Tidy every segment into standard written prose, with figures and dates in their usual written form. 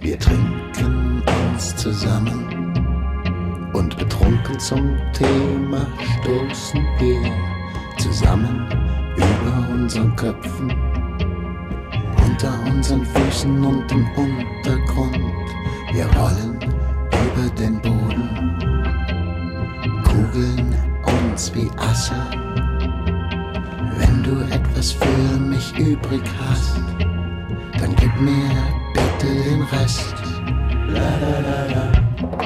Wir trinken uns zusammen und betrunken zum Thema stoßen wir zusammen über unseren Köpfen, unter unseren Füßen und im Untergrund. Wir rollen über den Boden, kugeln uns wie Asse. Wenn du etwas für mich übrig hast, dann gib mir bitte den Rest. La la la la.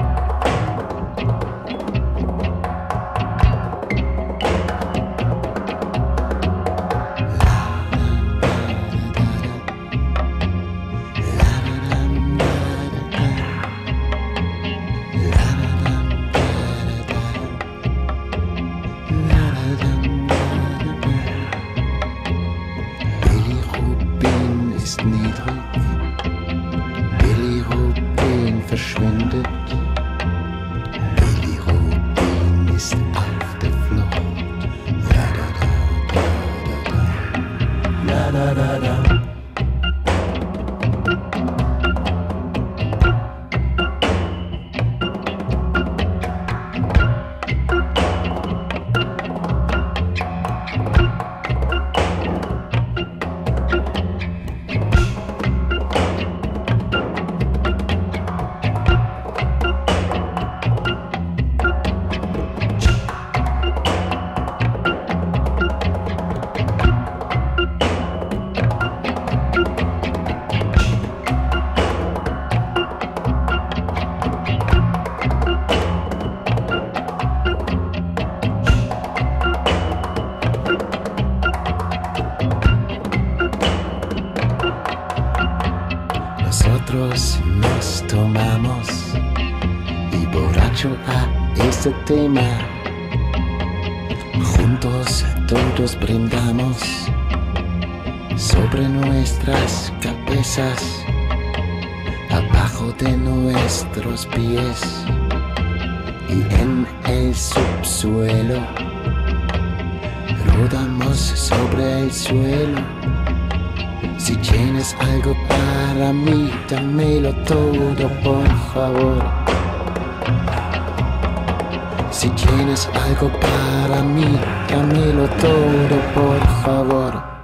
Rubin ist niedrig, Bili Rubin verschwindet, Bili Rubin ist auf der Flucht. La da da da da da, la da da da. Nosotros nos tomamos y borracho a este tema. Juntos todos brindamos sobre nuestras cabezas, abajo de nuestros pies y en el subsuelo. Rodamos sobre el suelo. Si tienes algo para mí, dámelo todo, por favor. Si tienes algo para mí, dámelo todo, por favor.